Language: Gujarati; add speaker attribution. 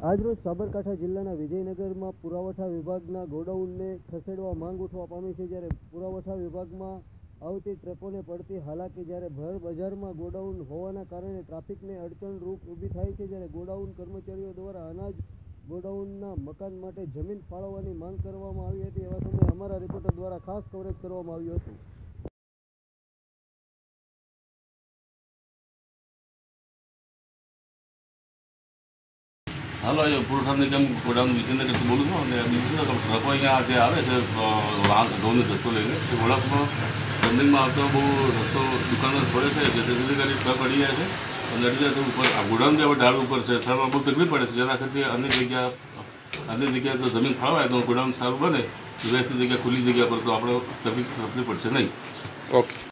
Speaker 1: આજરોજ સાબરકાંઠા જિલ્લાના વિજયનગરમાં પુરવઠા વિભાગના ગોડાઉનને ખસેડવા માંગ ઉઠવા પામી છે। જ્યારે પુરવઠા વિભાગમાં આવતી ટ્રકોને પડતી હાલાકી, જ્યારે ભર બજારમાં ગોડાઉન હોવાના કારણે ટ્રાફિકને અડચણરૂપ ઊભી થાય છે। જ્યારે ગોડાઉન કર્મચારીઓ દ્વારા અનાજ ગોડાઉનના મકાન માટે જમીન ફાળવવાની માંગ કરવામાં આવી હતી। એવા સમયે અમારા રિપોર્ટર દ્વારા ખાસ કવરેજ કરવામાં આવ્યું હતું।
Speaker 2: હાલો, એ પુરવઠા નિગમ ગોડાઉન વિજયનગરથી બોલું છું અને બીજું ટ્રકો અહીંયા જે આવે છે ઘઉંનો જથ્થો લઈને એ વળાંકમાં જમીનમાં આવતો બહુ રસ્તો દુકાનો છોડે છે, જેથી કરીને ટ્રક અડી જાય છે અને અડી જાય તો ઉપર આ ગોડાઉન જે ઢાળ ઉપર છે સારમાં બહુ તકલીફ પડે છે, જેના કરતી અન્ય જગ્યાએ તો જમીન ફાળવાય તો ગોડાઉન સારું બને, વ્યવસ્થિત જગ્યા ખુલ્લી જગ્યા પર તો આપણે તકલીફ પડશે નહીં।
Speaker 3: ઓકે।